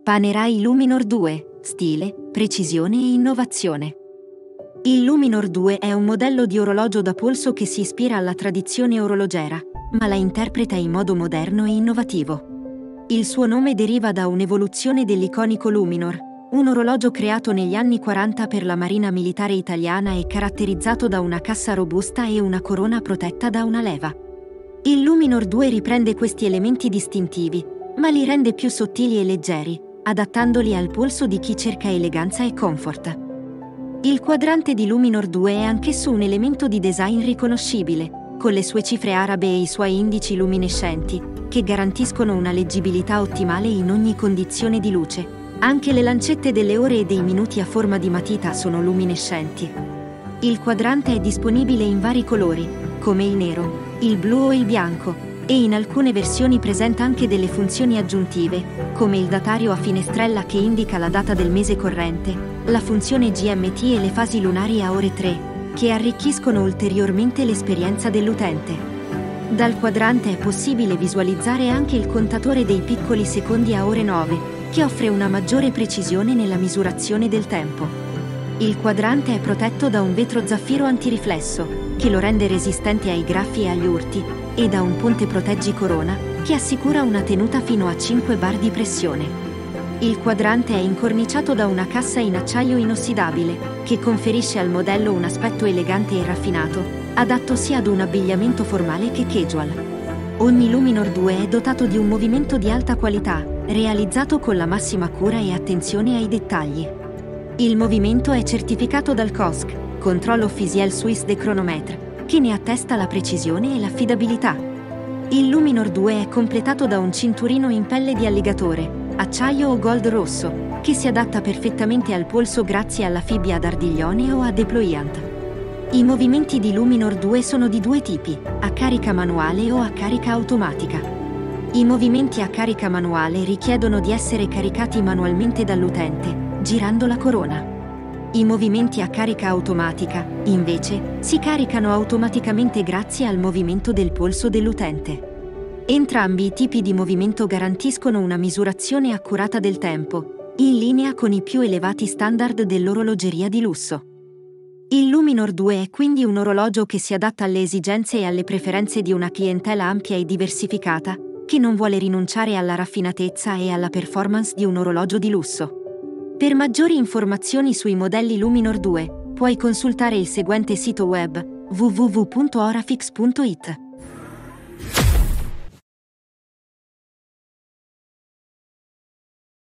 Panerai Luminor 2, stile, precisione e innovazione. Il Luminor 2 è un modello di orologio da polso che si ispira alla tradizione orologera, ma la interpreta in modo moderno e innovativo. Il suo nome deriva da un'evoluzione dell'iconico Luminor, un orologio creato negli anni 40 per la Marina Militare Italiana e caratterizzato da una cassa robusta e una corona protetta da una leva. Il Luminor 2 riprende questi elementi distintivi, ma li rende più sottili e leggeri, adattandoli al polso di chi cerca eleganza e comfort. Il quadrante di Luminor 2 è anch'esso un elemento di design riconoscibile, con le sue cifre arabe e i suoi indici luminescenti, che garantiscono una leggibilità ottimale in ogni condizione di luce. Anche le lancette delle ore e dei minuti a forma di matita sono luminescenti. Il quadrante è disponibile in vari colori, come il nero, il blu o il bianco, e in alcune versioni presenta anche delle funzioni aggiuntive, come il datario a finestrella che indica la data del mese corrente, la funzione GMT e le fasi lunari a ore 3, che arricchiscono ulteriormente l'esperienza dell'utente. Dal quadrante è possibile visualizzare anche il contatore dei piccoli secondi a ore 9, che offre una maggiore precisione nella misurazione del tempo. Il quadrante è protetto da un vetro zaffiro antiriflesso, che lo rende resistente ai graffi e agli urti, e da un ponte proteggi corona, che assicura una tenuta fino a 5 bar di pressione. Il quadrante è incorniciato da una cassa in acciaio inossidabile, che conferisce al modello un aspetto elegante e raffinato, adatto sia ad un abbigliamento formale che casual. Ogni Luminor 2 è dotato di un movimento di alta qualità, realizzato con la massima cura e attenzione ai dettagli. Il movimento è certificato dal COSC, Contrôle Officiel Suisse de Chronomètre, che ne attesta la precisione e l'affidabilità. Il Luminor 2 è completato da un cinturino in pelle di alligatore, acciaio o gold rosso, che si adatta perfettamente al polso grazie alla fibbia ad ardiglione o a deployant. I movimenti di Luminor 2 sono di due tipi, a carica manuale o a carica automatica. I movimenti a carica manuale richiedono di essere caricati manualmente dall'utente, girando la corona. I movimenti a carica automatica, invece, si caricano automaticamente grazie al movimento del polso dell'utente. Entrambi i tipi di movimento garantiscono una misurazione accurata del tempo, in linea con i più elevati standard dell'orologeria di lusso. Il Luminor 2 è quindi un orologio che si adatta alle esigenze e alle preferenze di una clientela ampia e diversificata, che non vuole rinunciare alla raffinatezza e alla performance di un orologio di lusso. Per maggiori informazioni sui modelli Luminor 2, puoi consultare il seguente sito web: www.orafix.it.